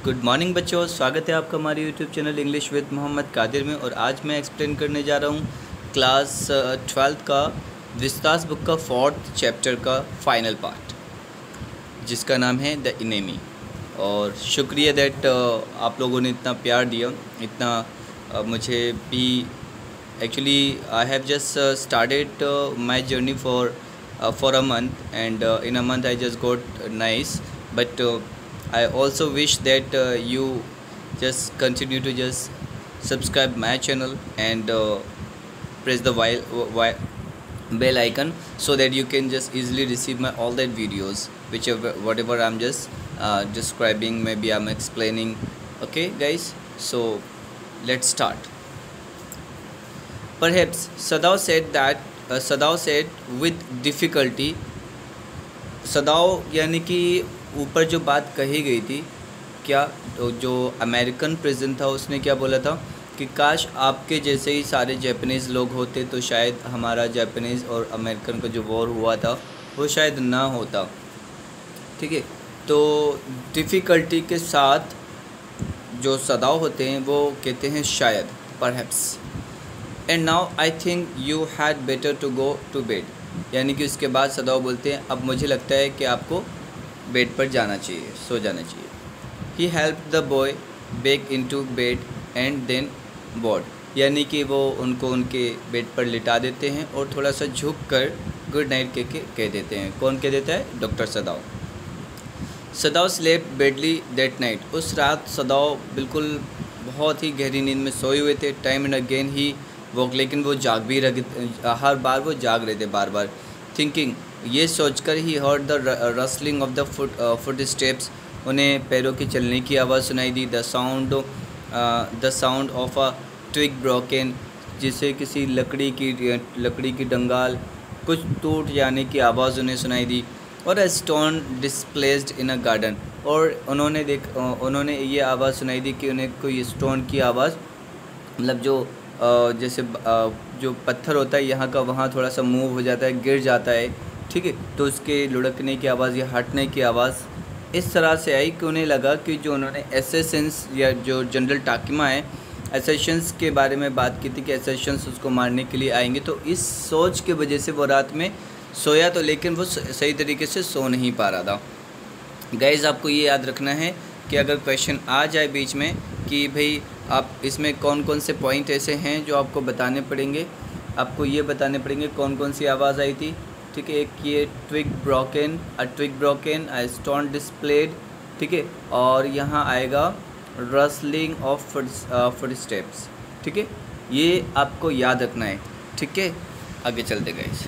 Good morning बच्चों, स्वागत है आपका हमारे YouTube channel English with Mohammad Qadir में। और आज मैं एक्सप्लेन करने जा रहा हूँ क्लास 12th का विस्तास बुक का 4th चैप्टर का फाइनल पार्ट, जिसका नाम है द इनेमी। और शुक्रिया दैट आप लोगों ने इतना प्यार दिया, इतना मुझे भी। Actually I have just started my journey for a month, and in a month I just got nice, but I also wish that you just continue to just subscribe my channel and press the bell icon so that you can just easily receive my all that videos, whatever I'm just describing, maybe I'm explaining. Okay guys, so let's start. Perhaps Sadaw said with difficulty. Sadaw यानी कि ऊपर जो बात कही गई थी, क्या तो जो अमेरिकन प्रेसिडेंट था उसने क्या बोला था कि काश आपके जैसे ही सारे जापानीज़ लोग होते तो शायद हमारा जापानीज़ और अमेरिकन का जो वॉर हुआ था वो शायद ना होता। ठीक है, तो डिफ़िकल्टी के साथ जो सदाव होते हैं वो कहते हैं शायद, perhaps. And now I think you had better to go to bed, यानी कि उसके बाद सदाव बोलते हैं अब मुझे लगता है कि आपको बेड पर जाना चाहिए, सो जाना चाहिए। He help the boy back into bed and then board, यानी कि वो उनको उनके बेड पर लिटा देते हैं और थोड़ा सा झुक कर गुड नाइट कह देते हैं। कौन कह देता है? Doctor Sadaw. Sadaw slept badly that night, उस रात सदाव बिल्कुल बहुत ही गहरी नींद में सोए हुए थे। Time and again he woke, लेकिन वो जाग भी हर बार वो जाग रहे थे बार बार। थिंकिंग, ये सोचकर he heard the rustling of the footsteps, उन्हें पैरों की चलने की आवाज़ सुनाई दी। The sound of a twig broken, जिसे किसी लकड़ी की डंगाल कुछ टूट जाने की आवाज़ उन्हें सुनाई दी। और a stone displaced in a garden, और उन्होंने ये आवाज़ सुनाई दी कि उन्हें कोई स्टोन की आवाज़, मतलब जो जैसे जो पत्थर होता है यहाँ का वहाँ थोड़ा सा मूव हो जाता है, गिर जाता है। ठीक है, तो उसके लुढ़कने की आवाज़ या हटने की आवाज़ इस तरह से आई कि उन्हें लगा कि जो उन्होंने एसेशंस या जो जनरल टाकिमा है एसेशंस के बारे में बात की थी कि एसेशंस उसको मारने के लिए आएंगे, तो इस सोच की वजह से वो रात में सोया तो, लेकिन वो सही तरीके से सो नहीं पा रहा था। गाइज़, आपको ये याद रखना है कि अगर क्वेश्चन आ जाए बीच में कि भाई आप इसमें कौन कौन से पॉइंट ऐसे हैं जो आपको बताने पड़ेंगे, आपको ये बताने पड़ेंगे कौन कौन सी आवाज़ आई थी। ठीक है, एक ये twig broken, a stone displaced, ठीक है, और यहाँ आएगा रसलिंग ऑफ फुट स्टेप्स। ठीक है, ये आपको याद रखना है। ठीक है, आगे चलते guys.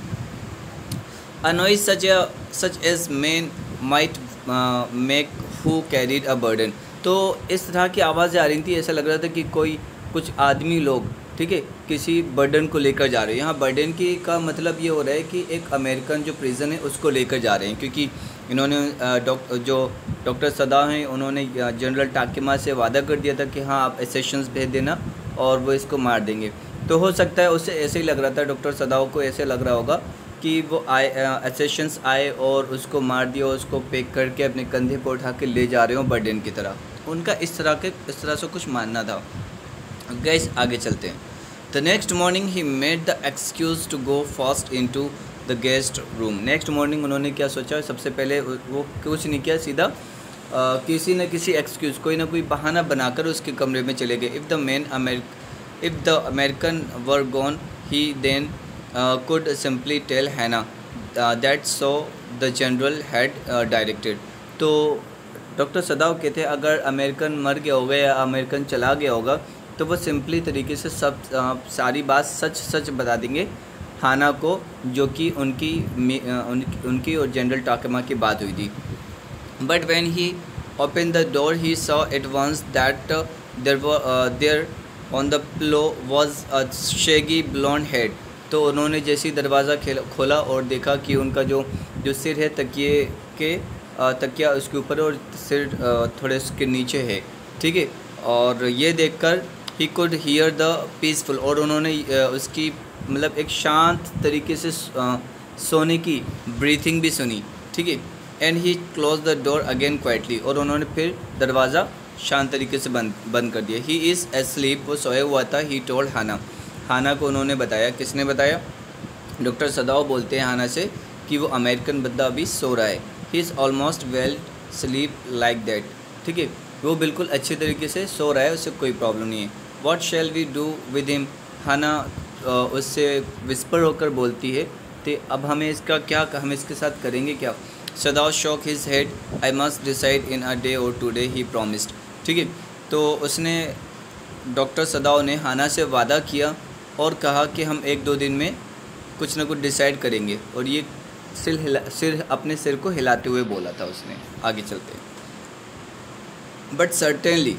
A noise such as man might make who carried a burden, तो इस तरह की आवाज़ें आ रही थी। ऐसा लग रहा था कि कुछ आदमी लोग, ठीक है, किसी बर्डन को लेकर जा रहे हैं। यहाँ बर्डन की का मतलब ये हो रहा है कि एक अमेरिकन जो प्रिजन है उसको लेकर जा रहे हैं, क्योंकि इन्होंने जो डॉक्टर सदा हैं उन्होंने जनरल टाकिमा से वादा कर दिया था कि हाँ आप एसेशंस भेज देना और वो इसको मार देंगे। तो हो सकता है उसे ऐसे ही लग रहा था, डॉक्टर सदाओं को ऐसे लग रहा होगा कि वो एसेशंस आए और उसको मार दिया, उसको पैक करके अपने कंधे पर उठा के ले जा रहे हो बर्डन की तरह। उनका इस तरह से कुछ मानना था। गाइस, आगे चलते हैं। The next morning he made the excuse to go fast into the guest room. Next morning उन्होंने क्या सोचा? सबसे पहले वो कुछ नहीं किया, सीधा किसी न किसी एक्सक्यूज़, कोई ना कोई बहाना बनाकर उसके कमरे में चले गए। If the American were gone he then could simply tell Hannah that so the general had directed। तो डॉक्टर सदाव कहते हैं अगर अमेरिकन मर गया होगा या अमेरिकन चला गया होगा तो वो सिंपली तरीके से सारी बात सच बता देंगे हाना को, जो कि उनकी और जनरल टाकिमा की बात हुई थी। But when he open the door he saw at once that there on the pillow was a shaggy blond head. तो उन्होंने जैसे ही दरवाज़ा खोला और देखा कि उनका जो सिर है तकिया उसके ऊपर और सिर थोड़े उसके नीचे है। ठीक है, और ये देखकर he could hear the peaceful, और उन्होंने उसकी मतलब एक शांत तरीके से सोने की ब्रीथिंग भी सुनी। ठीक है, and he close the door again quietly, और उन्होंने फिर दरवाज़ा शांत तरीके से बंद कर दिया। ही इज़ एस्लीप, वो सोया हुआ था। ही टोल्ड हाना, हाना को उन्होंने बताया। किसने बताया? डॉक्टर सदाओ बोलते हैं हाना से कि वो अमेरिकन बंदा अभी सो रहा है। He is almost well sleep like that, ठीक है, वो बिल्कुल अच्छे तरीके से सो रहा है, उससे कोई प्रॉब्लम नहीं है। What shall we do with him, Hana उससे विस्पर होकर बोलती है, तो अब हमें इसका क्या, हम इसके साथ करेंगे क्या? Sadao shook his head, I must decide in a day और 2 डे ही प्रॉमिस्ड, ठीक है। तो उसने, डॉक्टर सदाओ ने हाना से वादा किया और कहा कि हम 1-2 दिन में कुछ ना कुछ डिसाइड करेंगे, और ये अपने सिर को हिलाते हुए बोला था उसने। आगे चलते हैं। बट सर्टेनली,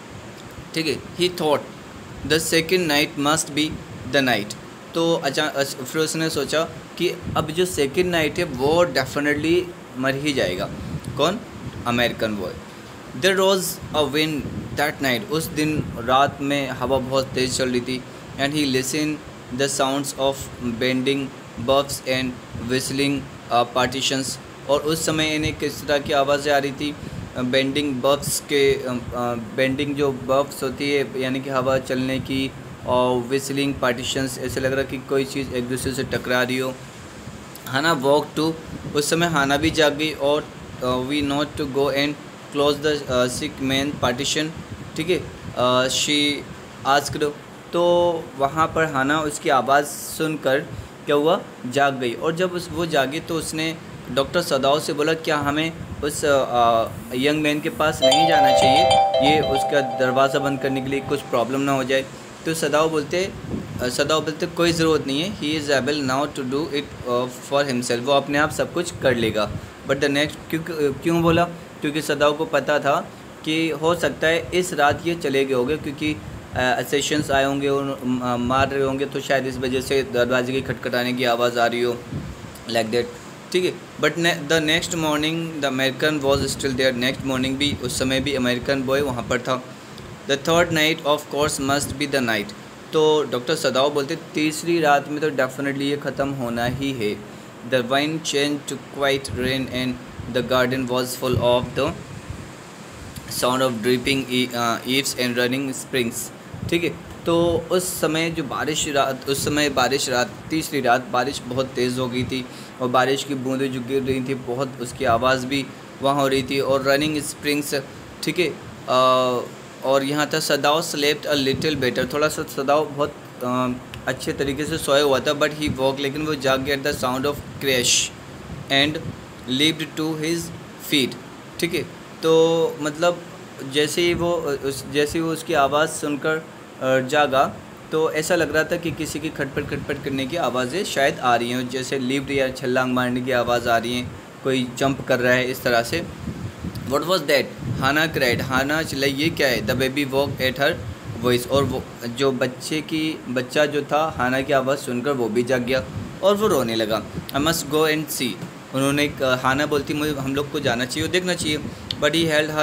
ठीक है, he thought the second night must be the night. तो अचानक फिर उसने सोचा कि अब जो सेकेंड नाइट है वो डेफिनेटली मर ही जाएगा। कौन? American boy. There was a wind that night, उस दिन रात में हवा बहुत तेज़ चल रही थी। And he listen the sounds of bending buffs and whistling partitions, और उस समय इन्हें किस तरह की आवाज़ें आ रही थी? बेंडिंग बफ्स के, बेंडिंग जो बफ्स होती है यानी कि हवा चलने की, और विस्लिंग पार्टीशंस, ऐसे लग रहा कि कोई चीज़ एक दूसरे से टकरा रही हो। हाना वॉक टू, उस समय हाना भी जाग गई, और we not to go and close the sick man partition, ठीक है, शी आस्क्ड। तो वहाँ पर हाना उसकी आवाज़ सुनकर क्या हुआ? जाग गई, और जब वो जागी तो उसने डॉक्टर सदाओ से बोला क्या हमें उस यंग मैन के पास नहीं जाना चाहिए, ये उसका दरवाज़ा बंद करने के लिए कुछ प्रॉब्लम ना हो जाए। तो सदाओ बोलते कोई ज़रूरत नहीं है, he is able now to do it for himself, वो अपने आप सब कुछ कर लेगा। बट द नेक्स्ट, क्यों बोला? क्योंकि सदाओ को पता था कि हो सकता है इस रात ये चले गए होंगे, क्योंकि असेशंस आए होंगे और मार रहे होंगे, तो शायद इस वजह से दरवाजे की खटखटाने की आवाज़ आ रही हो, लाइक दैट, ठीक है। But the next morning the American was still there, next morning भी, उस समय भी अमेरिकन बॉय वहाँ पर था। The third night of course must be the night, तो डॉक्टर सदाओ बोलते तीसरी रात में तो डेफिनेटली ये ख़त्म होना ही है। The wind change to quiet rain and the garden was full of the sound of dripping eaves and running springs, ठीक है। तो उस समय जो बारिश रात, तीसरी रात बारिश बहुत तेज़ हो गई थी, और बारिश की बूंदें जो गिर रही थी बहुत, उसकी आवाज़ भी वहाँ हो रही थी, और रनिंग स्प्रिंग्स, ठीक है। और यहाँ था Sadao slept a little better, थोड़ा सा सदाओ बहुत अच्छे तरीके से सोया हुआ था। बट ही वॉक, लेकिन वो जाग गया the sound of crash and leaped to his feet, ठीक है। तो मतलब जैसे ही वो उसकी आवाज़ सुनकर जागा, तो ऐसा लग रहा था कि किसी की खटपट करने की आवाज़ें शायद आ रही हैं, जैसे लिफ्ट या छलांग मारने की आवाज़ आ रही है, कोई जंप कर रहा है, इस तरह से। What was that? Hana cried, Hana चिल्लाई, ये क्या है? The baby woke at her voice, और वो जो बच्चा जो था हाना की आवाज़ सुनकर वो भी जाग गया और वो रोने लगा। आई मस्ट गो एंड सी, उन्होंने, हाना बोलती मुझे, हम लोग को जाना चाहिए और देखना चाहिए। But he held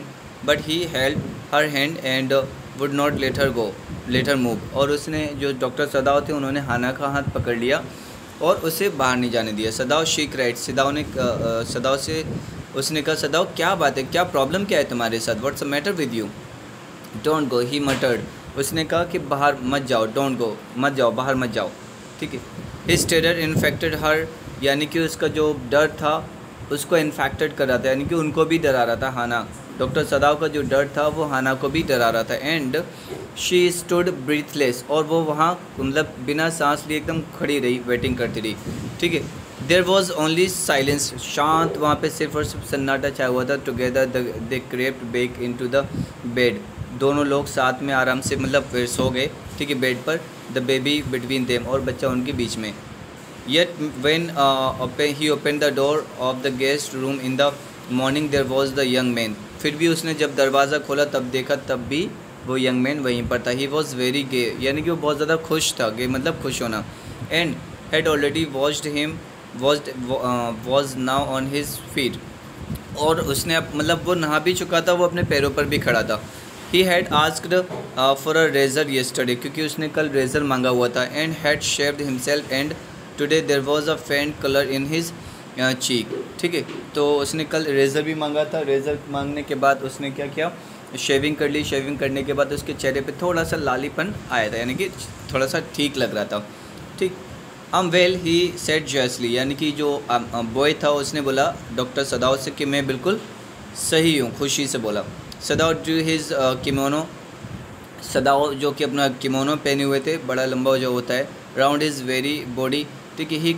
her hand and would not let her move, और उसने, जो डॉक्टर सदाओ थे, उन्होंने हाना का हाथ पकड़ लिया और उसे बाहर नहीं जाने दिया। सदाओ शी क्राइड, सदाओ से उसने कहा, सदाओ क्या बात है, क्या प्रॉब्लम क्या है तुम्हारे साथ? What's the matter with you? Don't go, he muttered, उसने कहा कि बाहर मत जाओ, डोंट गो, मत जाओ, बाहर मत जाओ, ठीक है। हिज टेरर इन्फेक्टेड हर, यानी कि उसका जो डर था उसको इन्फेक्टेड कर रहा था, यानी कि उनको भी डरा रहा था हाना। डॉक्टर सदाओ का जो डर था वो हाना को भी डरा रहा था। एंड शी स्टूड ब्रीथलेस, और वो वहाँ मतलब बिना सांस लिए एकदम खड़ी रही, वेटिंग करती रही, ठीक है। देयर वॉज ओनली साइलेंस, शांत वहाँ पे सिर्फ और सिर्फ सन्नाटा छाया हुआ था। Together they crept back into the bed, दोनों लोग साथ में आराम से मतलब फिर सो गए, ठीक है, बेड पर। द बेबी बिटवीन देम, और बच्चा उनके बीच में। Yet when he open the door of the guest room in the morning there was the young man, फिर भी उसने जब दरवाज़ा खोला तब देखा, तब भी वो यंग मैन वहीं पर था। ही वॉज वेरी गे, यानी कि वो बहुत ज़्यादा खुश था, गे मतलब खुश होना। And had already watched him was now on his feet, और उसने मतलब वो नहा भी चुका था, वो अपने पैरों पर भी खड़ा था। He had asked for a razor yesterday, क्योंकि उसने कल रेजर मांगा हुआ था। And had shaved himself and today there was a faint colour in his cheek. ठीक है, तो उसने कल रेज़र भी मांगा था। रेज़र मांगने के बाद उसने क्या किया, शेविंग कर ली। शेविंग करने के बाद उसके चेहरे पे थोड़ा सा लालीपन आया था, यानी कि थोड़ा सा ठीक लग रहा था। ठीक, वेल ही सेड जॉयसली, यानी कि जो बॉय था उसने बोला डॉक्टर सदाव से कि मैं बिल्कुल सही हूँ, खुशी से बोला। Sadao drew his kimono, Sadao जो कि अपना किमोनो पहने हुए थे, बड़ा लंबा जो होता है, राउंड हिज वेरी बॉडी। ठीक है, he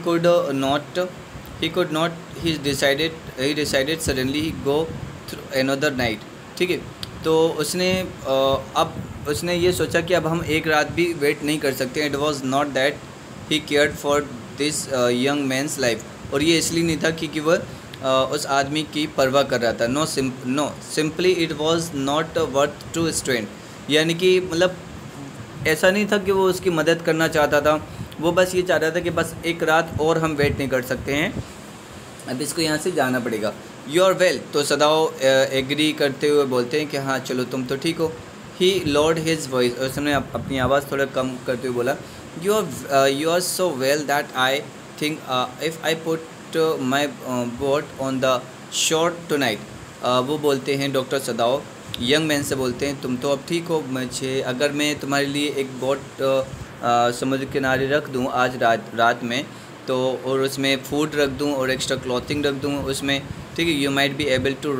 could not he decided suddenly he go through another night. ठीक है, तो उसने अब उसने ये सोचा कि अब हम एक रात भी वेट नहीं कर सकते। It was not that he cared for this young man's life, और ये इसलिए नहीं था क्योंकि वह उस आदमी की परवाह कर रहा था। No simply it was not worth to strain, यानी कि मतलब ऐसा नहीं था कि वो उसकी मदद करना चाहता था, वो बस ये चाह रहा था कि बस एक रात और हम वेट नहीं कर सकते हैं, अब इसको यहाँ से जाना पड़ेगा। यू आर वेल, तो सदाव एग्री करते हुए बोलते हैं कि हाँ चलो तुम तो ठीक हो। ही लॉर्ड हिज वॉइस, उसने अपनी आवाज़ थोड़ा कम करते हुए बोला, you are so well that I think if I put my boat on the shore tonight. वो बोलते हैं डॉक्टर सदाव यंग मैन से बोलते हैं, तुम तो अब ठीक हो, मुझे अगर मैं तुम्हारे लिए एक बोट समुद्र किनारे रख दूँ आज रात में, तो और उसमें फूड रख दूँ और एक्स्ट्रा क्लॉथिंग रख दूँ उसमें, ठीक है, you might be able to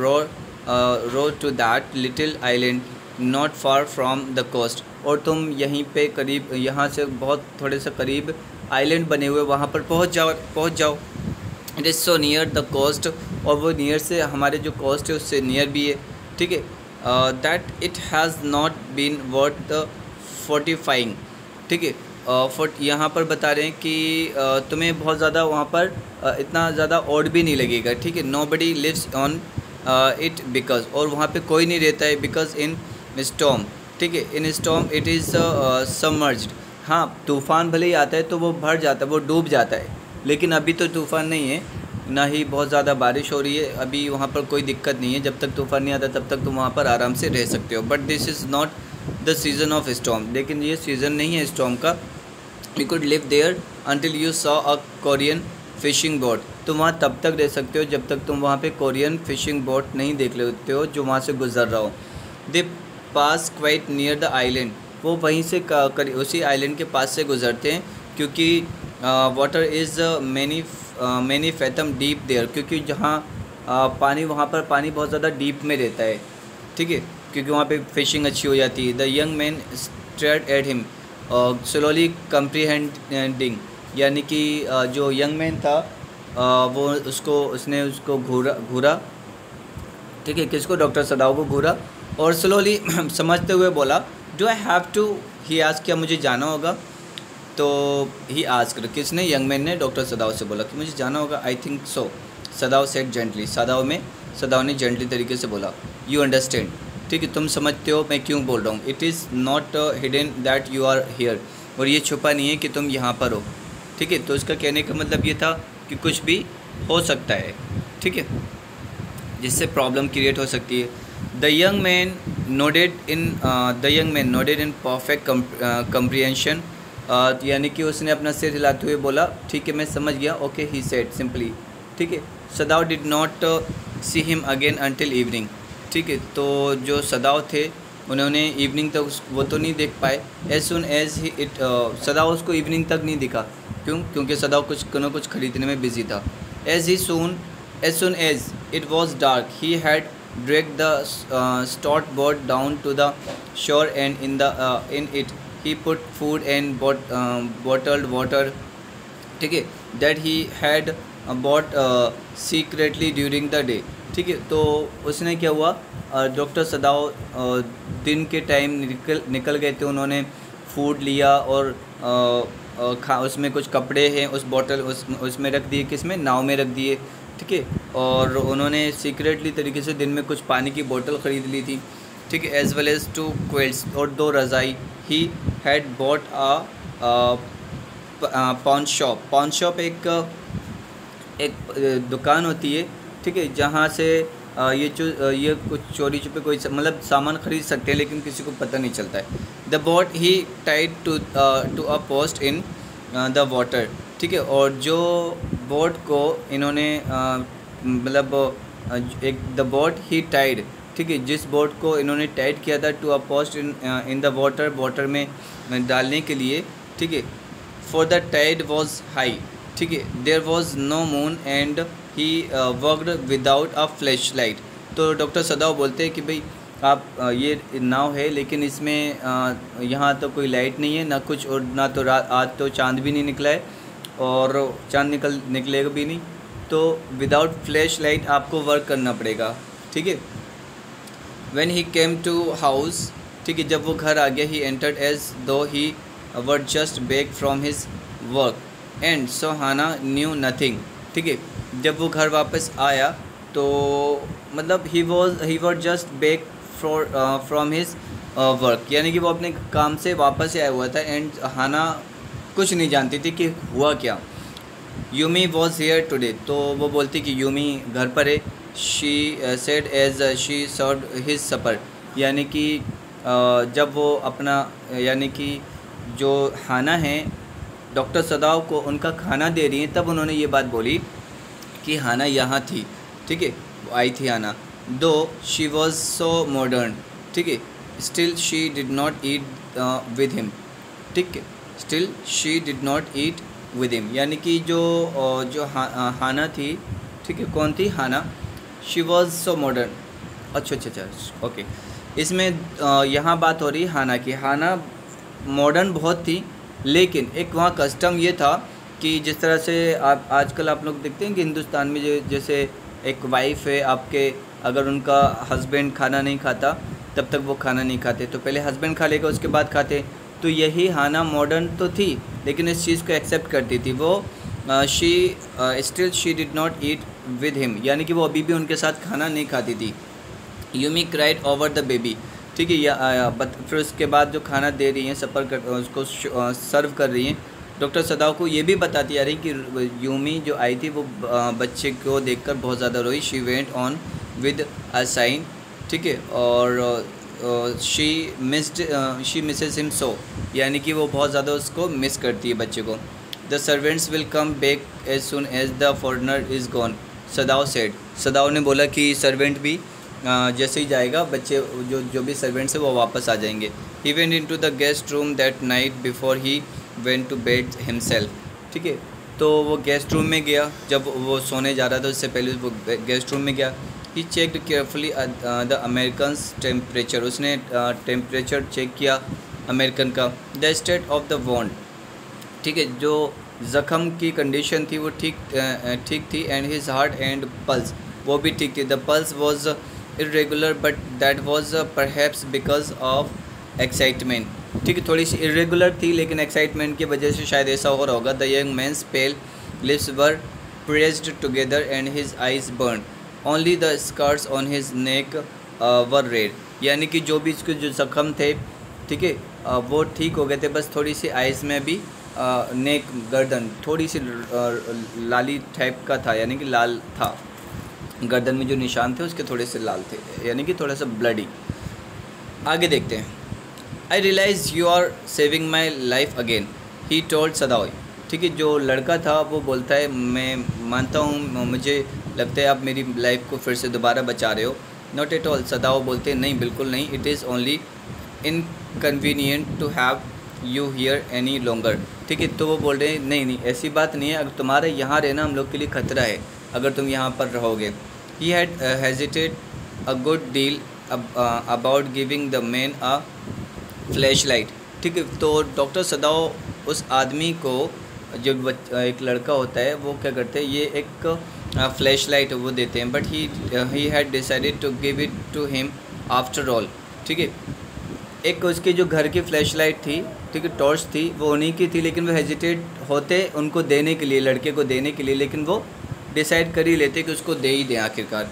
row to that little island not far from the coast, और तुम यहीं पे करीब, यहाँ से बहुत थोड़े से करीब आइलैंड बने हुए वहाँ पर पहुँच जाओ। It is so near the coast, और वो नियर से हमारे जो कोस्ट है उससे नियर भी है। ठीक है, that it has not been worth the fortifying. ठीक है, यहाँ पर बता रहे हैं कि तुम्हें बहुत ज़्यादा वहाँ पर इतना ज़्यादा ऑड भी नहीं लगेगा। ठीक है, nobody lives on it because, और वहाँ पे कोई नहीं रहता है, बिकॉज इन स्टॉर्म। ठीक है, in storm it is submerged. हाँ, तूफ़ान भले ही आता है तो वो भर जाता है, वो डूब जाता है, लेकिन अभी तो तूफ़ान नहीं है, ना ही बहुत ज़्यादा बारिश हो रही है, अभी वहाँ पर कोई दिक्कत नहीं है। जब तक तूफ़ान नहीं आता तब तक तुम वहाँ पर आराम से रह सकते हो। But this is not the season of storm, लेकिन ये सीज़न नहीं है स्टॉर्म का। You could live there until you saw a Korean fishing boat, तुम वहाँ तब तक रह सकते हो जब तक तुम वहाँ पे कोरियन फिशिंग बोट नहीं देख लेते हो जो वहाँ से गुजर रहा हो। They pass quite near the island, वो वहीं से उसी आइलैंड के पास से गुजरते हैं, क्योंकि water is many fathom deep there, क्योंकि जहाँ पानी, वहाँ पर पानी बहुत ज़्यादा डीप में रहता है। ठीक है, क्योंकि वहाँ पे फिशिंग अच्छी हो जाती है। The young man stared at him slowly comprehending, यानी कि जो यंग मैन था वो उसने उसको घूरा। ठीक है, किसको, डॉक्टर सदाव को घूरा, और स्लोली समझते हुए बोला, do I have to, he ask, क्या मुझे जाना होगा। तो ही आस्क, किसने, यंग मैन ने डॉक्टर सदाव से बोला कि मुझे जाना होगा। I think so, Sadao said gently, Sadao ने जेंटली तरीके से बोला। यू अंडरस्टैंड, ठीक है, तुम समझते हो मैं क्यों बोल रहा हूँ। It is not hidden that you are here, और ये छुपा नहीं है कि तुम यहाँ पर हो। ठीक है, तो इसका कहने का मतलब ये था कि कुछ भी हो सकता है, ठीक है, जिससे प्रॉब्लम क्रिएट हो सकती है। The young man nodded in perfect comprehension, यानी कि उसने अपना सिर हिलाते हुए बोला, ठीक है मैं समझ गया, ओके, ही सेड सिंपली। ठीक है, Sadao did not see him again until evening. ठीक है, तो जो सदाव थे उन्होंने इवनिंग तक वो तो नहीं देख पाए। As soon as he ate, Sadao उसको इवनिंग तक नहीं दिखा, क्योंकि सदाव कुछ खरीदने में बिजी था। As soon as it was dark he had dragged the stout boat down to the shore, and in it he put food and bottled water, ठीक है, that he had bought secretly during the day। ठीक है, तो उसने क्या हुआ, doctor सदाव दिन के टाइम निकल गए थे, उन्होंने फूड लिया और उसमें कुछ कपड़े हैं उस बॉटल उसमें रख दिए, किसमें, नाव में रख दिए। ठीक है, और उन्होंने सीक्रेटली तरीके से दिन में कुछ पानी की बोतल ख़रीद ली थी। ठीक है, एज़ वेल एज़ 2 क्विल्ट्स, और 2 रज़ाई। He had bought a pawn shop एक दुकान होती है, ठीक है, जहाँ से ये कुछ चोरी छुपे कोई मतलब सामान ख़रीद सकते हैं, लेकिन किसी को पता नहीं चलता है। The boat he tied to a post in the water. ठीक है, और जो बोट को इन्होंने मतलब एक द बोट ही टाइड, ठीक है, जिस बोट को इन्होंने टाइड किया था to a post in the water में डालने के लिए, ठीक है, for the tide was high, ठीक है, there was no moon and he worked without a flash light. तो डॉक्टर सदाव बोलते हैं कि भाई आप ये नाव है लेकिन इसमें यहाँ तो कोई लाइट नहीं है, ना कुछ, और ना तो रात, आज तो चांद भी नहीं निकला है और चांद निकलेगा भी नहीं, तो विदाउट फ्लैश लाइट आपको वर्क करना पड़ेगा, ठीक है। When he came to house, ठीक है, जब वो घर आ गया, ही entered as though he were just back from his work and so Hana knew nothing, ठीक है, जब वो घर वापस आया तो मतलब he was just back from his work, यानी कि वो अपने काम से वापस ही आया हुआ था एंड हाना कुछ नहीं जानती थी कि हुआ क्या। यूमी वॉज हेयर टुडे, तो वो बोलती कि यूमी घर पर है। She said as she served his supper, यानी कि जब वो अपना, यानी कि जो हाना है डॉक्टर सदाव को उनका खाना दे रही हैं, तब उन्होंने ये बात बोली कि हाना यहाँ थी, ठीक है, वो आई थी हाना। दो शी वॉज सो मॉडर्न, ठीक है, still she did not eat with him, ठीक है, still she did not eat with him, यानी कि जो हाना थी, ठीक है, कौन थी, Hana, she was so modern. अच्छा, ओके, इसमें यहाँ बात हो रही हाना की। हाना मॉडर्न बहुत थी, लेकिन एक वहाँ कस्टम ये था कि जिस तरह से आप आजकल आप लोग देखते हैं कि हिंदुस्तान में जैसे एक वाइफ़ है आपके, अगर उनका हस्बैंड खाना नहीं खाता तब तक वो खाना नहीं खाते, तो पहले हस्बैंड खा लेगा उसके बाद खाते। तो यही हाना मॉडर्न तो थी लेकिन इस चीज़ को एक्सेप्ट करती थी वो। Still she did not eat with him, यानी कि वो अभी भी उनके साथ खाना नहीं खाती थी। Yumi cried over the baby, ठीक है, फिर उसके बाद जो खाना दे रही हैं, सफ़र कर उसको सर्व कर रही हैं, डॉक्टर सदाव को ये भी बताती आ रही कि यूमी जो आई थी वो बच्चे को देखकर बहुत ज़्यादा रोई। She went on with a sigh, ठीक है, और शी मिसेस हिम सो, यानी कि वो बहुत ज़्यादा उसको मिस करती है बच्चे को। The servants will come back as soon as the foreigner is gone, Sadao said, Sadao ने बोला कि सर्वेंट भी जैसे ही जाएगा, बच्चे जो भी सर्वेंट्स है वो वापस आ जाएंगे। He went into the guest room that night before he went to bed himself, ठीक है, तो वो गेस्ट रूम में गया, जब वो सोने जा रहा था उससे पहले वो गेस्ट रूम में गया। He checked carefully the American's temperature, उसने टेम्परेचर चेक किया अमेरिकन का। The state of the wound, ठीक है, जो ज़ख़म की कंडीशन थी वो ठीक थी। And his heart and pulse, वो भी ठीक थी। The pulse was irregular but that was perhaps because of excitement, ठीक है, थोड़ी सी इरेगुलर थी लेकिन एक्साइटमेंट की वजह से शायद ऐसा हो रहा होगा। The young man's pale lips were pressed together and his eyes burn, only the scars on his neck were red, यानी कि जो भी इसके जो ज़ख़म थे, ठीक है, वो ठीक हो गए थे, बस थोड़ी सी आइज़ में भी नेक, गर्दन थोड़ी सी लाली टाइप का था, यानी कि लाल था, गर्दन में जो निशान थे उसके थोड़े से लाल थे, यानी कि थोड़ा सा ब्लडी। आगे देखते हैं। I realize you are saving my life again, he told Sadao, ठीक है, जो लड़का था वो बोलता है मैं मानता हूँ, मुझे लगता है आप मेरी लाइफ को फिर से दोबारा बचा रहे हो। नॉट एट ऑल, सदाव बोलते हैं नहीं, बिल्कुल नहीं, it is only inconvenient to have you here any longer, ठीक है, तो वो बोल रहे हैं नहीं, ऐसी बात नहीं है, अगर तुम्हारा यहाँ रहना हम लोग के लिए ख़तरा है अगर तुम यहाँ पर रहोगे। He had hesitated a good deal about giving the man a flash light, ठीक है, तो डॉक्टर सदाव उस आदमी को, जब एक लड़का होता है वो क्या करते हैं, ये एक फ्लैश लाइट वो देते हैं, but he had decided to give it to him after all, ठीक है, एक उसके जो घर की फ्लैश लाइट थी, ठीक है, टॉर्च थी, वो उन्हीं की थी, लेकिन वो हेजिटेट होते उनको देने के लिए, लड़के को देने के लिए, लेकिन वो डिसाइड कर ही लेते कि उसको दे ही दें आखिरकार।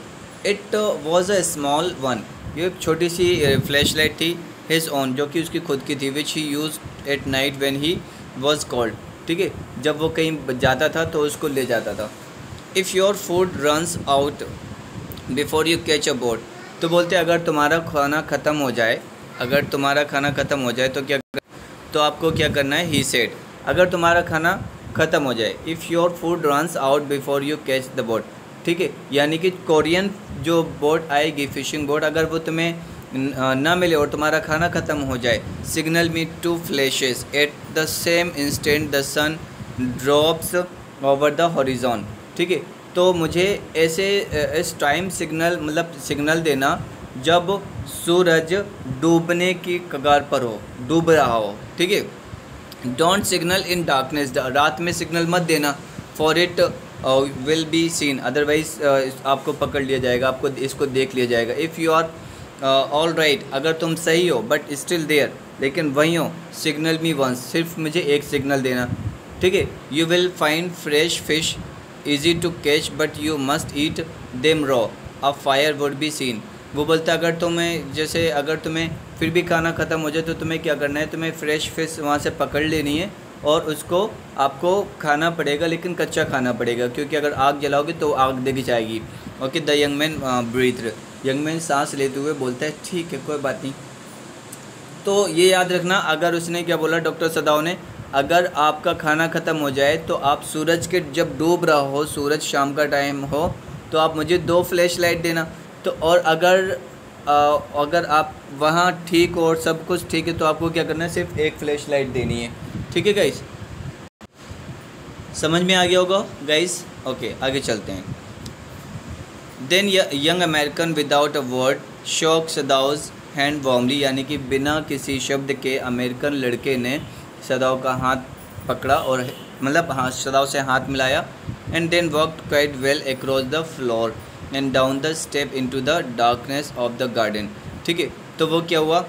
It was a small one, ये एक छोटी सी फ्लैश लाइट थी, हिज ओन, जो कि उसकी खुद की थी, which he use at night when he was called, ठीक है, जब वो कहीं जाता था तो उसको ले जाता था। If your food runs out before you catch a boat, तो बोलते अगर तुम्हारा खाना ख़त्म हो जाए, अगर तुम्हारा खाना ख़त्म हो जाए तो क्या, तो आपको क्या करना है। ही सेड, अगर तुम्हारा खाना ख़त्म हो जाए। If your food runs out before you catch the boat, ठीक है, यानी कि कोरियन जो बोट आएगी, फिशिंग बोट, अगर वो तुम्हें ना मिले और तुम्हारा खाना ख़त्म हो जाए, signal me two flashes at the same instant the sun drops over the horizon, ठीक है। तो मुझे ऐसे इस टाइम सिग्नल, मतलब सिग्नल देना जब सूरज डूबने की कगार पर हो, डूब रहा हो, ठीक है। डोंट सिग्नल इन डार्कनेस, रात में सिग्नल मत देना, for it will be seen, otherwise आपको पकड़ लिया जाएगा, आपको इसको देख लिया जाएगा। If you are all right, अगर तुम सही हो बट स्टिल देयर, लेकिन वहीं हो, सिग्नल मी वंस, सिर्फ मुझे एक सिग्नल देना, ठीक है। You will find fresh fish easy to catch but you must eat them raw, a fire would be seen. वो बोलता है अगर तुम्हें, जैसे अगर तुम्हें फिर भी खाना ख़त्म हो जाए तो तुम्हें क्या करना है, तुम्हें फ्रेश फिश वहाँ से पकड़ लेनी है और उसको आपको खाना पड़ेगा, लेकिन कच्चा खाना पड़ेगा, क्योंकि अगर आग जलाओगे तो आग देखी जाएगी। Okay, the young man breath, young man सांस लेते हुए बोलता है ठीक है कोई बात नहीं। तो ये याद रखना, अगर उसने क्या बोला डॉक्टर सदाव ने, अगर आपका खाना ख़त्म हो जाए तो आप सूरज के जब डूब रहा हो, सूरज शाम का टाइम हो, तो आप मुझे 2 फ्लैश लाइट देना। तो और अगर आप वहाँ ठीक हो और सब कुछ ठीक है तो आपको क्या करना है, सिर्फ एक फ्लैश लाइट देनी है, ठीक है गाइस। समझ में आ गया होगा गाइस। ओके, आगे चलते हैं। Then young American without a word shook Sadao's hand warmly, यानी कि बिना किसी शब्द के अमेरिकन लड़के ने सदाव का हाथ पकड़ा और मतलब हाँ सदाव से हाथ मिलाया। And then walked quite well across the floor and down the step into the darkness of the garden, ठीक है। तो वो क्या हुआ,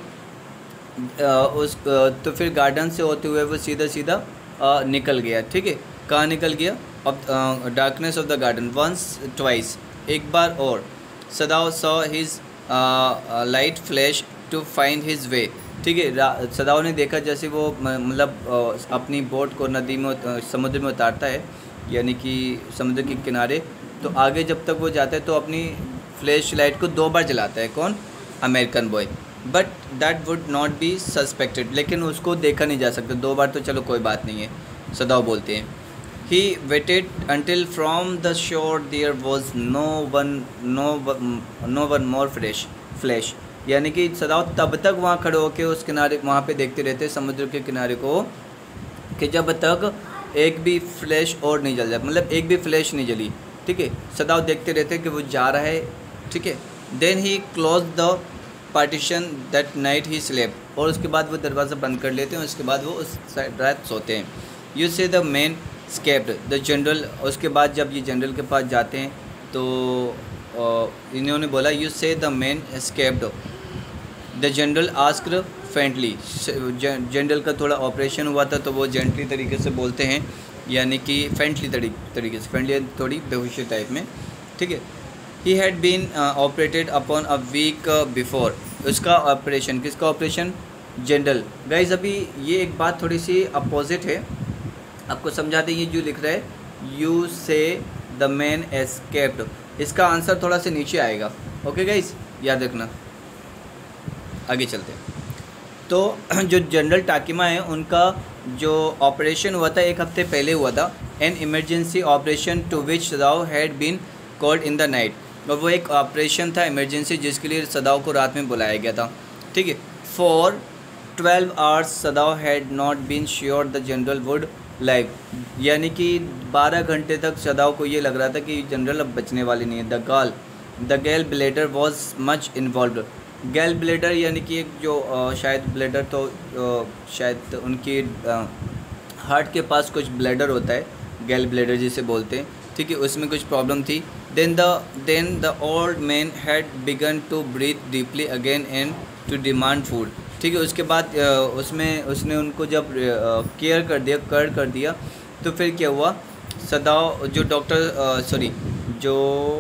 तो फिर गार्डन से होते हुए वो सीधा सीधा निकल गया, ठीक है। कहाँ निकल गया, अब darkness of the garden. Once twice, एक बार और, Sadao saw his light flash to find his way, ठीक है। सदाव ने देखा जैसे वो मतलब अपनी बोट को नदी में समुद्र में उतारता है, यानी कि समुद्र के किनारे, तो आगे जब तक वो जाता है तो अपनी फ्लैश लाइट को 2 बार जलाता है, कौन, American boy. But that would not be suspected, लेकिन उसको देखा नहीं जा सकता 2 बार, तो चलो कोई बात नहीं है, सदाव बोलते हैं। He waited until from the shore there was no one more flesh, यानी कि सदाव तब तक वहाँ खड़े होकर उस किनारे वहाँ पे देखते रहते समुद्र के किनारे को, कि जब तक एक भी फ्लैश और नहीं जल जाए, मतलब एक भी फ्लैश नहीं जली, ठीक है। सदाव देखते रहते कि वो जा रहा है, ठीक है। Then he close the partition that night he slept, और उसके बाद वो दरवाज़ा बंद कर लेते हैं, उसके बाद वो उस रात सोते हैं। You say the man escaped the general, उसके बाद जब ये जनरल के पास जाते हैं तो इन्होंने बोला you say the man escaped, the general asked friendly, general का थोड़ा ऑपरेशन हुआ था तो वो जेंटली तरीके से बोलते हैं, यानी कि फ्रेंडली तरीके से, फ्रेंडली थोड़ी बेहोशी टाइप में, ठीक है। He had been operated upon a week before, उसका ऑपरेशन, किसका ऑपरेशन, जनरल। गाइज अभी ये एक बात थोड़ी सी अपोजिट है, आपको समझाते हैं। ये जो लिख रहा है you say the man escaped, इसका आंसर थोड़ा सा नीचे आएगा, ओके गाइज, याद रखना। आगे चलते हैं। तो जो जनरल टाकिमा है उनका जो ऑपरेशन हुआ था 1 हफ्ते पहले हुआ था, an emergency operation to which Sadao had been called in the night, और वो एक ऑपरेशन था इमरजेंसी जिसके लिए सदाव को रात में बुलाया गया था, ठीक है। For 12 hours Sadao had not been sure the general would live, यानी कि 12 घंटे तक सदाव को ये लग रहा था कि जनरल अब बचने वाली नहीं है। The gall bladder was much involve, gall bladder यानी कि एक जो शायद ब्लेडर तो शायद उनकी हार्ट के पास कुछ ब्लेडर होता है, गैल ब्लेडर जिसे बोलते हैं, ठीक है, उसमें कुछ प्रॉब्लम थी। Then the old man had began to breathe deeply again and to demand food, ठीक है। उसके बाद उसने उनको जब केयर कर दिया तो फिर क्या हुआ, सदाव जो जो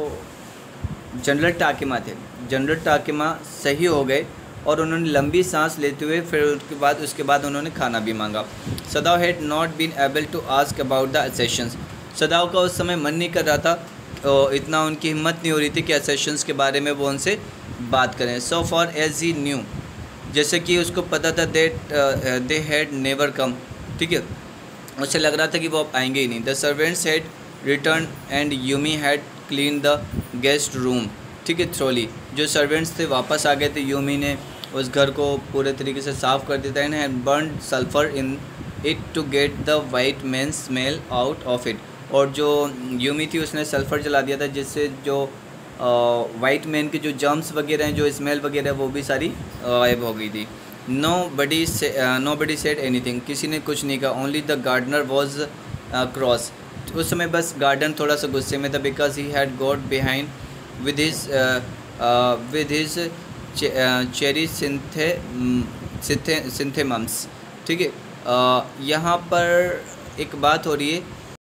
जनरल टाकिमा थे, जनरल टाकिमा सही हो गए और उन्होंने लंबी सांस लेते हुए फिर उसके बाद उन्होंने खाना भी मांगा। Sadao had not been able to ask about the assassins, Sadao का उस समय मन नहीं कर रहा था, इतना उनकी हिम्मत नहीं हो रही थी कि असेशंस के बारे में वो उनसे बात करें। So for as he knew, जैसे कि उसको पता था that they had never come, ठीक है, उसे लग रहा था कि वो अब आएंगे ही नहीं। The servants had return and Yumi had clean the guest room, ठीक है, थ्रोली। जो सर्वेंट्स थे वापस आ गए थे, यूमी ने उस घर को पूरे तरीके से साफ़ कर दिया था। And had burn sulphur in it to get the white man smell out of it. और जो यूमी थी उसने सल्फ़र जला दिया था, जिससे जो वाइट मैन के जो जर्म्स वगैरह हैं, जो स्मेल वगैरह, वो भी सारी गायब हो गई थी। नो बडी सेड एनीथिंग, किसी ने कुछ नहीं कहा। Only the gardener was cross, उस समय बस गार्डन थोड़ा सा गुस्से में था, because he had got behind with his cherry chrysanthemums, ठीक है। यहाँ पर एक बात हो रही है,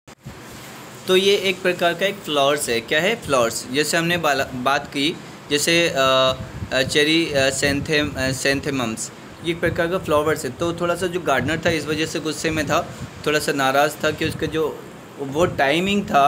तो ये एक प्रकार का एक फ्लावर्स है। क्या है? फ्लावर्स। जैसे हमने बात की, जैसे चेरी सेंथेमम्स, ये एक प्रकार का फ्लावर्स है। तो थोड़ा सा जो गार्डनर था इस वजह से गुस्से में था, थोड़ा सा नाराज़ था कि उसका जो वो टाइमिंग था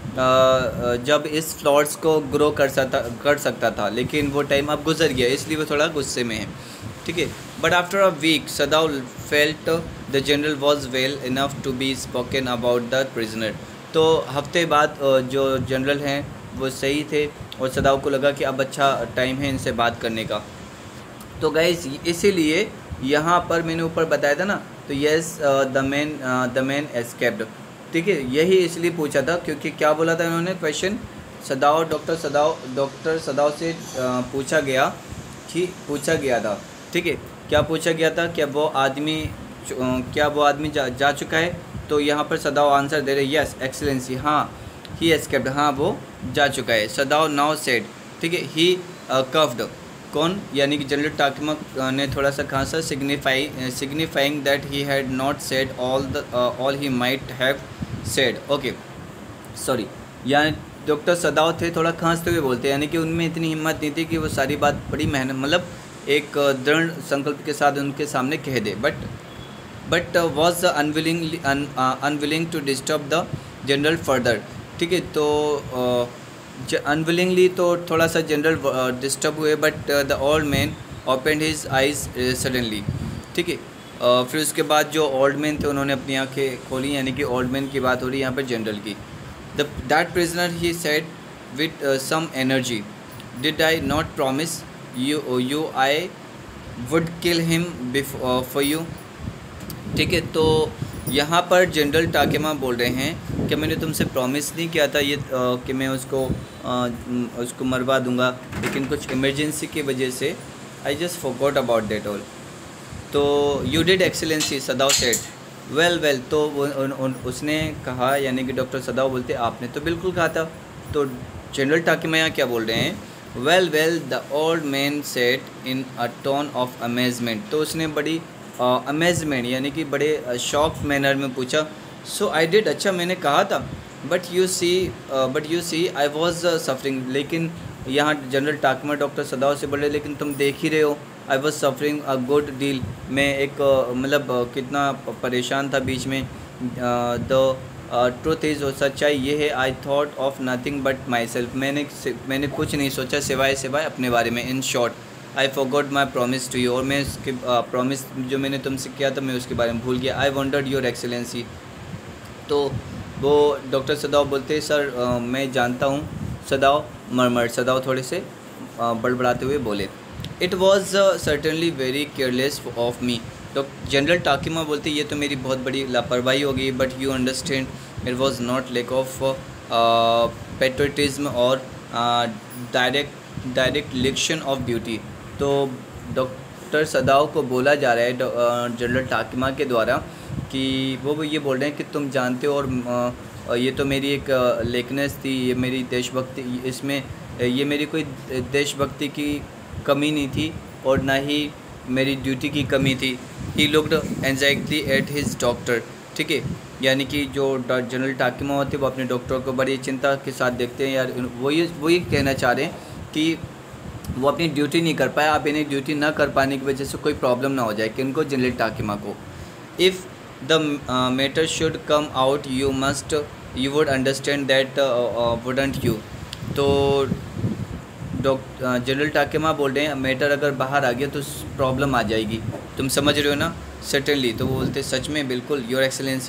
जब इस फ्लावर्स को ग्रो कर सकता था, लेकिन वो टाइम अब गुजर गया, इसलिए वो थोड़ा गुस्से में है, ठीक है। But after a week Sadao felt the general was well enough to be spoken about the prisoner. तो हफ्ते बाद जो जनरल हैं वो सही थे, और सदाव को लगा कि अब अच्छा टाइम है इनसे बात करने का। तो गाइस इसीलिए यहाँ पर मैंने ऊपर बताया था ना, तो यस द मैन एस्केप्ड, ठीक है। यही इसलिए पूछा था क्योंकि क्या बोला था इन्होंने क्वेश्चन, डॉक्टर सदाव से पूछा गया था, ठीक है। क्या पूछा गया था? क्या वो आदमी जा चुका है? तो यहाँ पर सदाव आंसर दे रहे, यस एक्सीलेंसी, हाँ ही एस्केप्ड, हाँ वो जा चुका है। सदाव नाउ सेड, ठीक है, ही कफ्ड, कौन? यानी कि जनरल टाकिमा ने थोड़ा सा खांसा, signifying that he had not said all he might have said, okay sorry. यहाँ डॉक्टर सदाव थे थोड़ा खांसते हुए बोलते, यानी कि उनमें इतनी हिम्मत नहीं थी कि वो सारी बात बड़ी मेहनत, मतलब एक दृढ़ संकल्प के साथ उनके सामने कह दे। But was unwilling to disturb the general further, ठीक है। तो अनविलिंगली तो थोड़ा सा जनरल डिस्टर्ब हुए, but the old man opened his eyes suddenly, ठीक है। फिर उसके बाद जो ओल्ड मैन थे उन्होंने अपनी आंखें खोली, यानी कि ओल्ड मैन की बात हो रही है यहाँ पर जनरल की। That prisoner he said with some energy, did I not promise you I would kill him for you, ठीक है। तो यहाँ पर जनरल टाकिमा बोल रहे हैं कि मैंने तुमसे प्रॉमिस नहीं किया था ये कि मैं उसको मरवा दूंगा, लेकिन कुछ इमरजेंसी की वजह से I just forgot about that all. तो you did Excellency, Sadao said, well. तो उसने कहा, यानी कि डॉक्टर सदाव बोलते आपने तो बिल्कुल कहा था। तो जनरल टाकिमा यहाँ क्या बोल रहे हैं, well the old man said in a tone of amazement. तो उसने बड़ी अमेजमेंट यानी कि बड़े शॉक मैनर में पूछा, सो आई डिड, अच्छा मैंने कहा था, but you see I was suffering. लेकिन यहाँ जनरल टाकिमा डॉक्टर सदाव से बोले, लेकिन तुम देख ही रहे हो, I was suffering a good deal, मैं एक मतलब कितना परेशान था बीच में। द ट्रूथ इज़, सच्चाई ये है, I thought of nothing but myself, मैंने कुछ नहीं सोचा सिवाय अपने बारे में। In short I forgot my promise to you, और मैं उसके प्रॉमिस जो मैंने तुमसे किया था मैं उसके बारे में भूल गया। I wondered your Excellency. तो वो डॉक्टर सदाव बोलते, सर मैं जानता हूँ। सदाव थोड़े से बड़बड़ाते हुए बोले, it was certainly very careless of me. General Takima बोलते, ये तो मेरी बहुत बड़ी लापरवाही हो गई, but you understand it was not lack of patriotism और डायरेक्ट इलेक्शन ऑफ ड्यूटी। तो डॉक्टर सदाव को बोला जा रहा है जनरल टाकिमा के द्वारा कि वो ये बोल रहे हैं कि तुम जानते हो, और ये तो मेरी एक लेकनेस थी, ये मेरी देशभक्ति, इसमें ये मेरी कोई देशभक्ति की कमी नहीं थी और ना ही मेरी ड्यूटी की कमी थी। He looked anxiety at his doctor, ठीक है। यानी कि जो जनरल टाकिमा होते हैं वो अपने डॉक्टर को बड़ी चिंता के साथ देखते हैं। यार वो ये कहना चाह रहे हैं कि वो अपनी ड्यूटी नहीं कर पाया, आप इन्हें ड्यूटी ना कर पाने की वजह से कोई प्रॉब्लम ना हो जाए कि उनको, जनरल टाकिमा को। If the matter should come out you would understand that wouldn't you. तो जनरल टाकिमा बोल रहे हैं मैटर अगर बाहर आ गया तो प्रॉब्लम आ जाएगी, तुम समझ रहे हो ना। सर्टेनली, तो वो बोलते सच में बिल्कुल योर एक्सेलेंसी।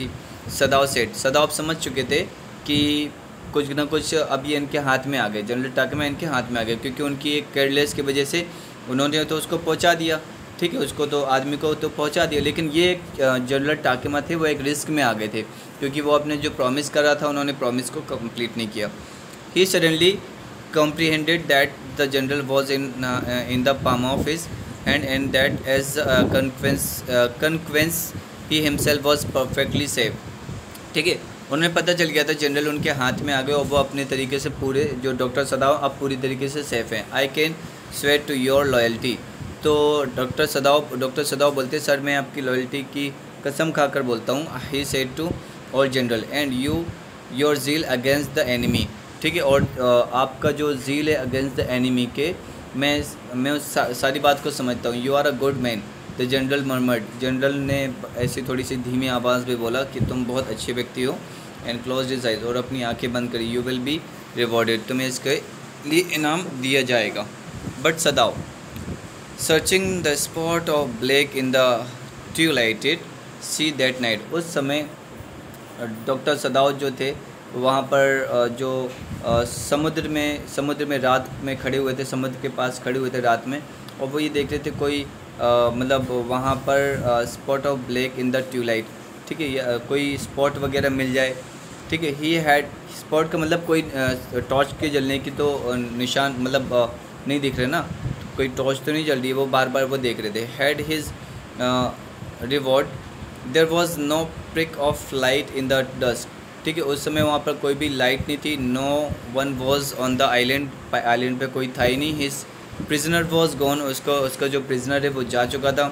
सदाव आप समझ चुके थे कि कुछ ना कुछ अब ये इनके हाथ में आ गए, जनरल टाकिमा इनके हाथ में आ गए, क्योंकि उनकी एक केयरलेस की वजह से उन्होंने तो उसको पहुंचा दिया, ठीक है, उसको तो आदमी को तो पहुंचा दिया, लेकिन ये जनरल टाकिमा थे वो एक रिस्क में आ गए थे, क्योंकि वो अपने जो प्रॉमिस कर रहा था उन्होंने प्रॉमिस को कंप्लीट नहीं किया। He suddenly comprehended that the general was in the palm of his hand, and that as a consequence he himself was perfectly safe, ठीक है। उन्हें पता चल गया था जनरल उनके हाथ में आ गए और वो अपने तरीके से पूरे जो डॉक्टर सदाव अब पूरी तरीके से सेफ़ हैं। I can swear to your loyalty. तो डॉक्टर सदाव बोलते सर मैं आपकी लॉयल्टी की कसम खाकर बोलता हूँ। ही सेड टू और general and your zeal against the enemy, ठीक है, और आपका जो ज़ील है अगेंस्ट द एनिमी के मैं उस सारी बात को समझता हूँ। You are a good man the general murmured. General ने ऐसी थोड़ी सी धीमी आवाज़ में बोला कि तुम बहुत अच्छे व्यक्ति हो। एंड क्लोज हिज आइज, और अपनी आंखें बंद करी। यू विल बी रिवॉर्डेड, तुम्हें इसके लिए इनाम दिया जाएगा। But Sadao searching the spot of black in the twilighted sea that night. उस समय डॉक्टर सदाव जो थे वहाँ पर जो समुद्र में रात में खड़े हुए थे, समुद्र के पास खड़े हुए थे रात में, और वो ये देख रहे थे कोई मतलब वहाँ पर spot of black in the twilight, ठीक है, कोई स्पॉट वगैरह मिल जाए, ठीक है। ही हैड स्पॉट का मतलब कोई टॉर्च के जलने की तो निशान मतलब नहीं दिख रहे ना, कोई टॉर्च तो नहीं जल रही है, वो बार बार वो देख रहे थे। Had his reward there was no prick of light in the dust, ठीक है, उस समय वहाँ पर कोई भी लाइट नहीं थी। No one was on the island पे कोई था ही नहीं। हिज प्रिजनर वॉज गॉन, उसका जो प्रिजनर है वो जा चुका था।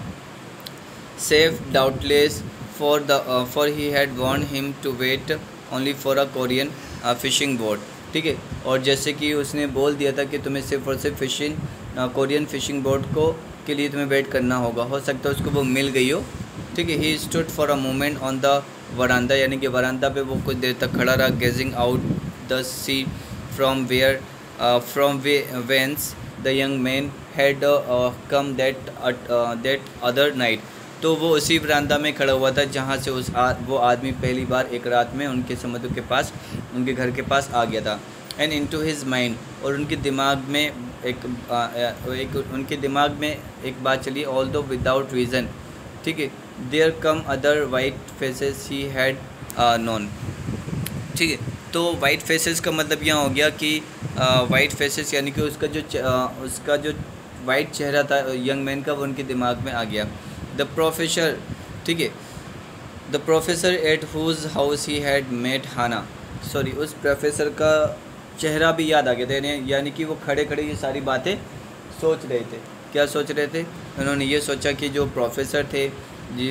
Safe doubtless for he had warn him to wait only for a Korean fishing boat, ठीक है, और जैसे कि उसने बोल दिया था कि तुम्हें सिर्फ और सिर्फ कोरियन फिशिंग बोट को के लिए तुम्हें वेट करना होगा। हो सकता है उसको वो मिल गई हो, ठीक है। He stood for a moment on the veranda, यानी कि वरांदा पे वो कुछ देर तक खड़ा रहा। Gazing out the sea from whence the young man had come that other night. तो वो उसी वरांदा में खड़ा हुआ था जहाँ से वो आदमी पहली बार एक रात में उनके समुद्र के पास, उनके घर के पास आ गया था। एंड इनटू हिज माइंड, और उनके दिमाग में एक बात चली। ऑल्दो विदाउट रीज़न, ठीक है, there came other white faces he had known, ठीक है। तो वाइट फेसेस का मतलब यहाँ हो गया कि वाइट फेसेस यानी कि उसका जो वाइट चेहरा था यंग मैन का, वो उनके दिमाग में आ गया। द प्रोफेसर, ठीक है, the professor at whose house he had met Hana, sorry, उस प्रोफेसर का चेहरा भी याद आ गया था, यानी कि वो खड़े खड़े ये सारी बातें सोच रहे थे। क्या सोच रहे थे? उन्होंने ये सोचा कि जो प्रोफेसर थे जी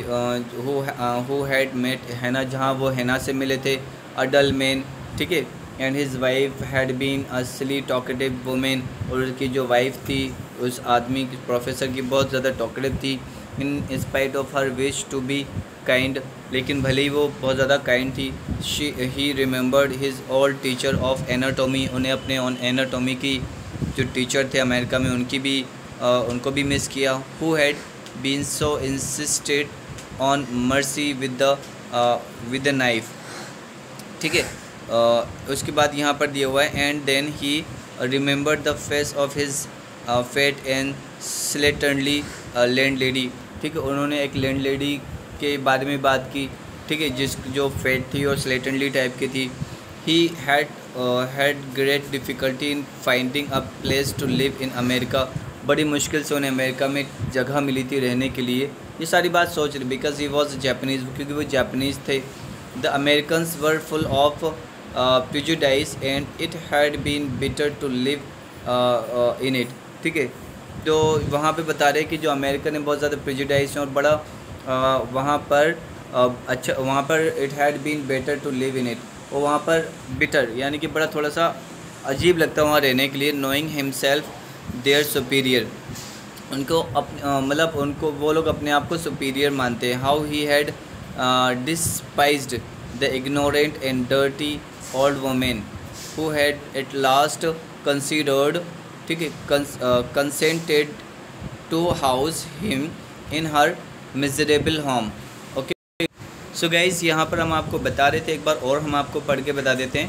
हु हैड मेट हैना, जहाँ वो हैना से मिले थे, अडल मैन, ठीक है, and his wife had been a silly talkative women, और उसकी जो वाइफ थी उस आदमी की, प्रोफेसर की, बहुत ज़्यादा टॉकेटिव थी। In spite of her wish to be kind, लेकिन भले ही वो बहुत ज़्यादा काइंड थी। He remembered his old teacher of anatomy, उन्हें अपने एनाटॉमी की जो टीचर थे अमेरिका में उनको भी मिस किया। Who had been so insisted on mercy with the knife, ठीक है। उसके बाद यहाँ पर दिया हुआ है and then he remembered the face of his fat and slatternly landlady, ठीक है, उन्होंने एक लैंड लेडी के बारे में बात की, ठीक है, जो फेट थी और स्लेटनली टाइप की थी। He had great difficulty in finding a place to live in America, बड़ी मुश्किल से उन्हें अमेरिका में जगह मिली थी रहने के लिए। ये सारी बात सोच रही बिकॉज ही वॉज जापानीज़, क्योंकि वो जापानीज़ थे। The Americans were full of prejudice and it had been bitter to live in it, ठीक है। तो वहाँ पे बता रहे कि जो अमेरिकन है बहुत ज़्यादा प्रेजुडाइज हैं और बड़ा वहाँ पर अच्छा, वहाँ पर it had been better to live in it, और वहाँ पर बिटर यानी कि बड़ा थोड़ा सा अजीब लगता है वहाँ रहने के लिए। नोइंग हिमसेल्फ देयर सुपीरियर, उनको मतलब उनको वो लोग अपने आप को सुपीरियर मानते हैं। How he had despised the ignorant and dirty old women who had at last considered, ठीक है, consented to house him in her miserable home, okay. So guys यहाँ पर हम आपको बता रहे थे, एक बार और हम आपको पढ़ के बता देते हैं,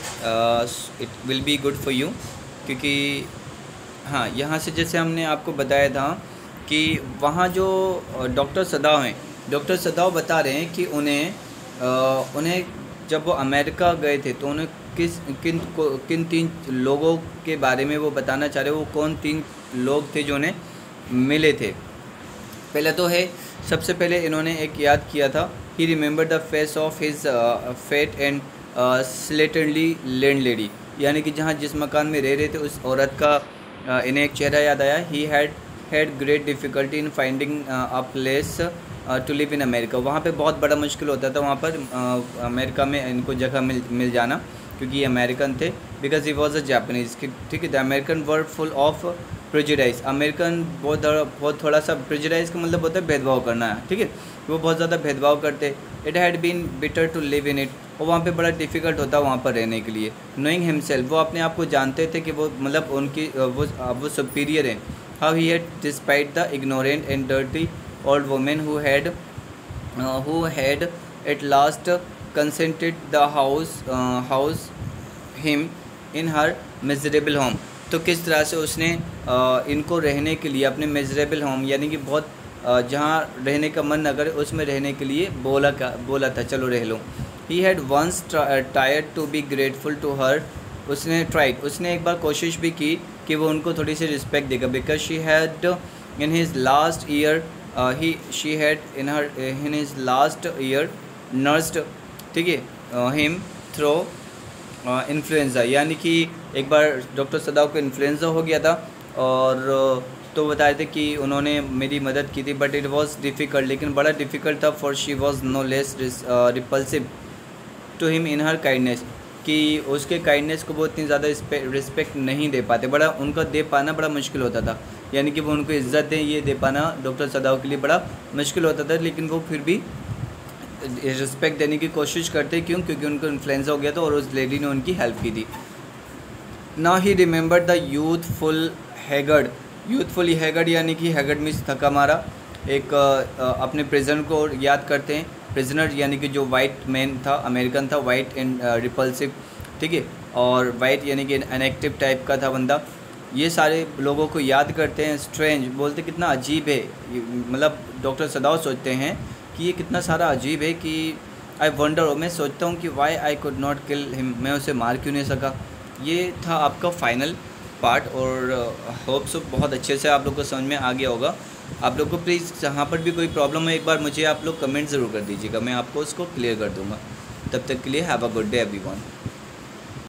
it will be good for you, क्योंकि हाँ यहाँ से जैसे हमने आपको बताया था कि वहाँ जो डॉक्टर सदाव हैं, डॉक्टर सदाव बता रहे हैं कि उन्हें जब वो अमेरिका गए थे तो उन्हें किन 3 लोगों के बारे में वो बताना चाह रहे, वो कौन 3 लोग थे जो उन्हें मिले थे। पहले तो है, सबसे पहले इन्होंने एक याद किया था, he remember the face of his fat and slatternly landlady, यानी कि जहाँ जिस मकान में रह रहे थे उस औरत का इन्हें एक चेहरा याद आया। He had great difficulty in finding a place to live in America, वहाँ पे बहुत बड़ा मुश्किल होता था वहाँ पर अमेरिका में इनको जगह मिल जाना, क्योंकि ये अमेरिकन थे। Because he was a Japanese, ठीक है, the American were full of prejudice, American बहुत थोड़ा सा, प्रेजुडाइज का मतलब होता है भेदभाव करना है, ठीक है, वो बहुत ज़्यादा भेदभाव करते। It had been bitter to live in it, और वहाँ पे बड़ा डिफ़िकल्ट होता वहाँ पर रहने के लिए। नोइंग हिमसेल्फ, वो अपने आप को जानते थे कि वो मतलब उनकी वो सुपीरियर हैं। How he had despite the ignorant and dirty old woman who had at last consented the house him in her miserable home, तो किस तरह से उसने इनको रहने के लिए अपने मिजरेबल होम, यानी कि बहुत जहाँ रहने का मन न करे उसमें रहने के लिए बोला था, चलो रह लो। He had once tried to be grateful to her, उसने एक बार कोशिश भी की कि वो उनको थोड़ी सी रिस्पेक्ट देगा। Because she had in his last year she had in his last year nursed, ठीक है, him through इन्फ्लुएंज़ा, यानी कि एक बार डॉक्टर सदाव को इन्फ्लुएंज़ा हो गया था और तो बताए थे कि उन्होंने मेरी मदद की थी, बट इट वॉज डिफ़िकल्ट, लेकिन बड़ा डिफ़िकल्ट था। For she was no less repulsive to him in her kindness, कि उसके काइंडनेस को वो इतनी ज़्यादा रिस्पेक्ट नहीं दे पाते, बड़ा उनका दे पाना बड़ा मुश्किल होता था, यानी कि वो उनको इज़्ज़त दें ये दे पाना डॉक्टर सदाव के लिए बड़ा मुश्किल होता था, लेकिन वो फिर भी रिस्पेक्ट देने की कोशिश करते। क्यों? क्योंकि उनको इन्फ्लुएंजा हो गया था और उस लेडी ने उनकी हेल्प की थी। Now he remember the youthful haggard यानी कि हैगर्ड मीन्स थका मारा, एक अपने प्रिजन को याद करते हैं। प्रिजनर यानी कि जो वाइट मैन था, अमेरिकन था, वाइट एंड रिपल्सिव, ठीक है, और वाइट यानी कि अनएक्टिव टाइप का था बंदा। ये सारे लोगों को याद करते हैं। स्ट्रेंज बोलते कितना अजीब है, मतलब डॉक्टर सदाव सोचते हैं कि ये कितना सारा अजीब है कि आई वंडर, मैं सोचता हूँ कि why I could not kill him, मैं उसे मार क्यों नहीं सका। ये था आपका फाइनल पार्ट और होप सो बहुत अच्छे से आप लोग को समझ में आ गया होगा। आप लोग को प्लीज़ जहाँ पर भी कोई प्रॉब्लम है एक बार मुझे आप लोग कमेंट ज़रूर कर दीजिएगा, मैं आपको उसको क्लियर कर दूँगा। तब तक के लिए have a good day everyone.